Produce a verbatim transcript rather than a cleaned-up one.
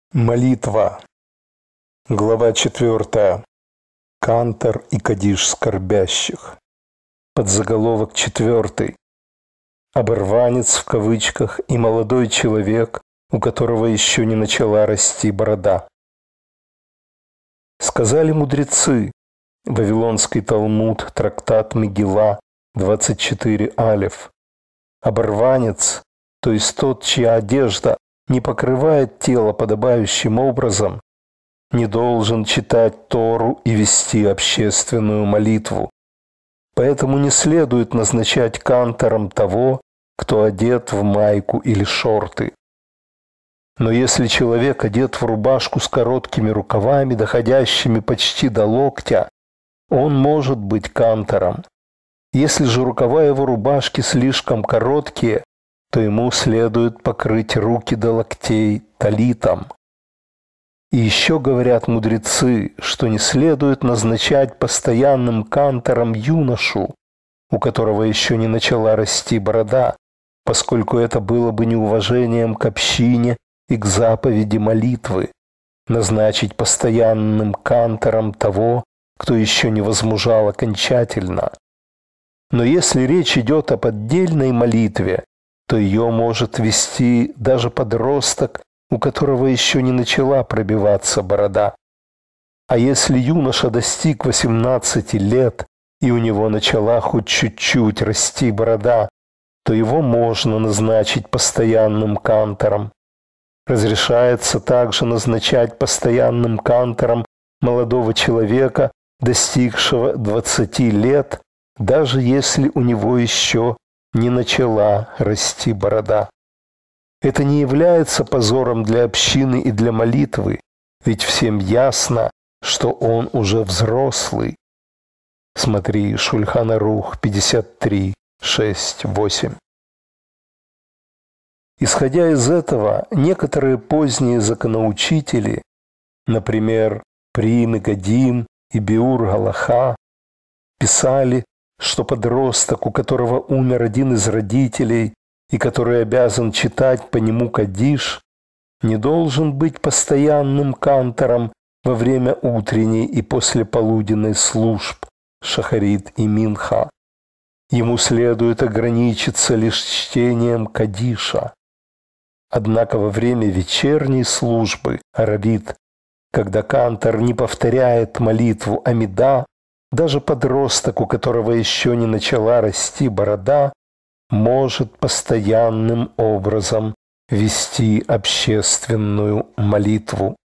Молитва. Глава четвертая. Кантор и кадиш скорбящих. Подзаголовок четвертый. Оборванец в кавычках и молодой человек, у которого еще не начала расти борода. Сказали мудрецы, Вавилонский Талмуд, трактат Мегилла, двадцать четыре алеф. Оборванец, то есть тот, чья одежда не покрывает тело подобающим образом, не должен читать Тору и вести общественную молитву. Поэтому не следует назначать кантором того, кто одет в майку или шорты. Но если человек одет в рубашку с короткими рукавами, доходящими почти до локтя, он может быть кантором. Если же рукава его рубашки слишком короткие, то ему следует покрыть руки до локтей талитом. И еще говорят мудрецы, что не следует назначать постоянным кантором юношу, у которого еще не начала расти борода, поскольку это было бы неуважением к общине и к заповеди молитвы, назначить постоянным кантором того, кто еще не возмужал окончательно. Но если речь идет о поддельной молитве, то ее может вести даже подросток, у которого еще не начала пробиваться борода. А если юноша достиг восемнадцати лет, и у него начала хоть чуть-чуть расти борода, то его можно назначить постоянным кантором. Разрешается также назначать постоянным кантором молодого человека, достигшего двадцати лет, даже если у него еще не начала расти борода. Это не является позором для общины и для молитвы, ведь всем ясно, что он уже взрослый. Смотри Шульхан Арух пятьдесят три, шесть, восемь. Исходя из этого, некоторые поздние законоучители, например, При Мегадим и Биур Галаха, писали, что подросток, у которого умер один из родителей и который обязан читать по нему кадиш, не должен быть постоянным кантором во время утренней и послеполуденной служб шахарит и минха. Ему следует ограничиться лишь чтением кадиша. Однако во время вечерней службы арабит, когда кантор не повторяет молитву Амида, даже подросток, у которого еще не начала расти борода, может постоянным образом вести общественную молитву.